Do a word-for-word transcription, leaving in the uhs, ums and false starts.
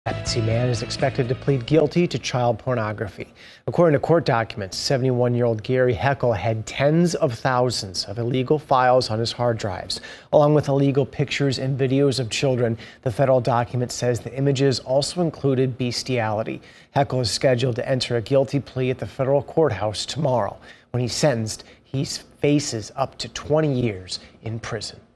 Betsy Mann is expected to plead guilty to child pornography. According to court documents, seventy-one-year-old Gary Heckel had tens of thousands of illegal files on his hard drives, along with illegal pictures and videos of children. The federal document says the images also included bestiality. Heckel is scheduled to enter a guilty plea at the federal courthouse tomorrow. When he's sentenced, he faces up to twenty years in prison.